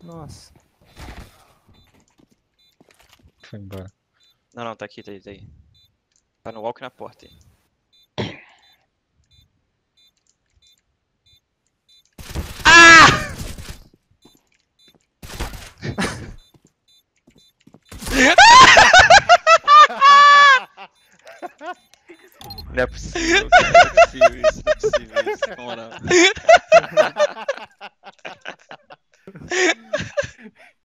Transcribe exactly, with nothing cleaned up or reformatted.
Nossa. Foi embora. Não, não, tá aqui, tá aí, tá aí. Tá no walk na porta aí. Não é possível, cara, não é possível isso, não é possível isso, na moral.